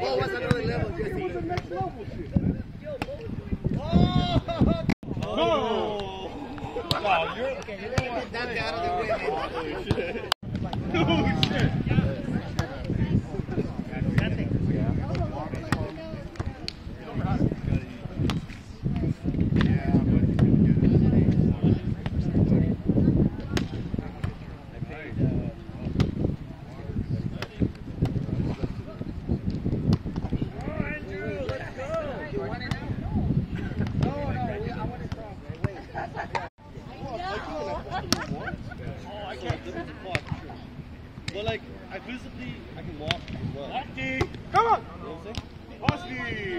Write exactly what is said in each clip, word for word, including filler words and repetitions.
Volleyball was another level, Jesse. It was the next level shit. Oh! No! Wow, you're okay. You're gonna get that out of the way, man. Oh shit! Oh shit! But like, I physically, I can walk as well. Husky! Come on! You know what I'm saying? Husky!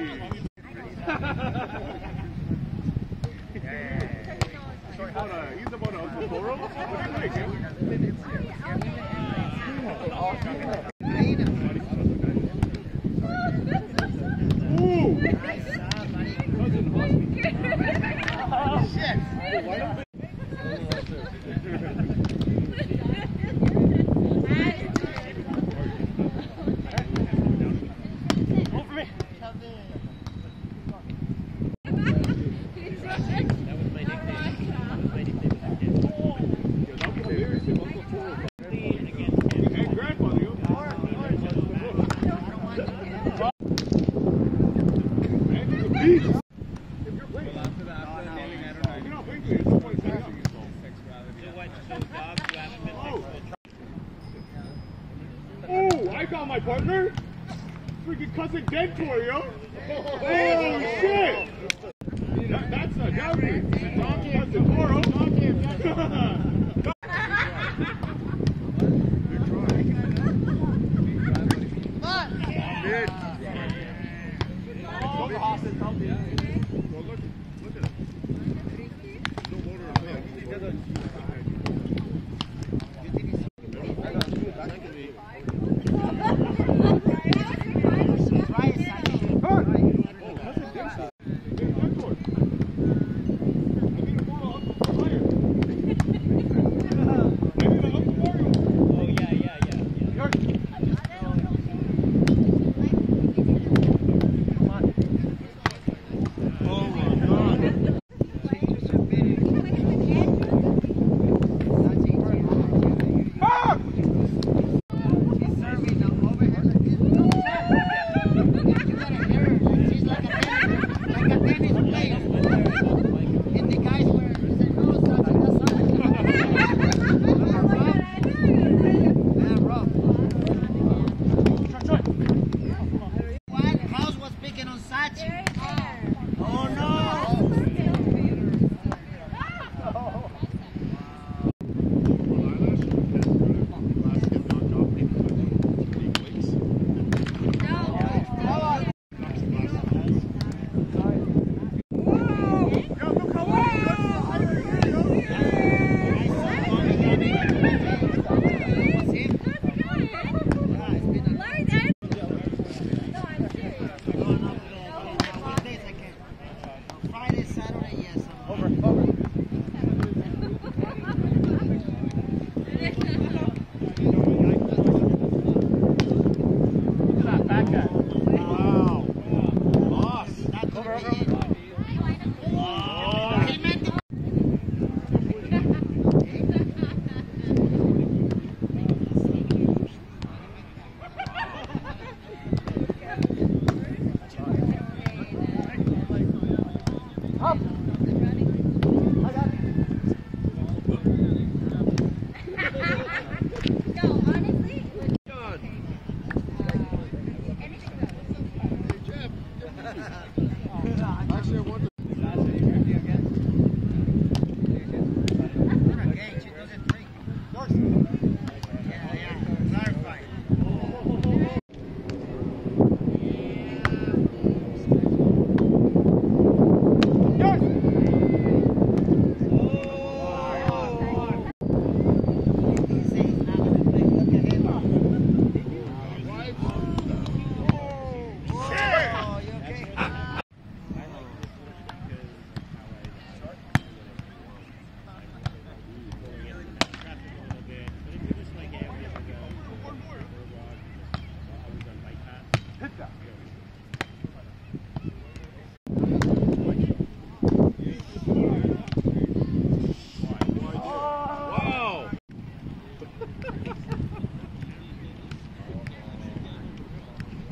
Hold on, he's about a Toro? What do you think? Ooh! Shit! Oh, I got my partner. Freaking cousin Dentor, yo. Oh shit! That, that's a downgrade. That's a Toro.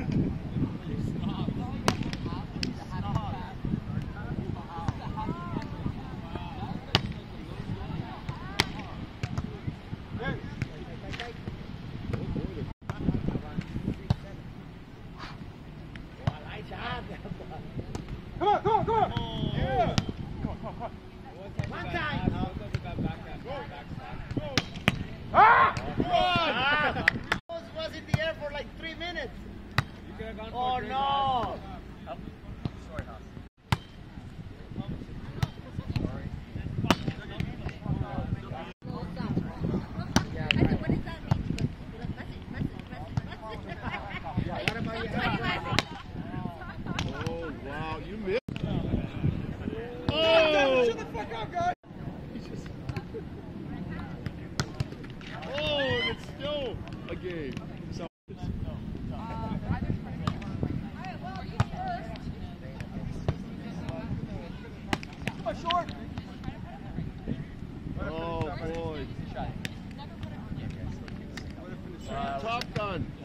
Come on, come on, come on! Oh. Yeah! Come on, come on, come on. One time! Ah! Ah! Was, was in the air for like three minutes. You could have gone Oh for a no! Oh, sorry, Haas. Oh, wow, you missed. Oh! Shut the fuck up, guys! Oh, it's still a game. So Short. oh boy. Uh, Top Gun.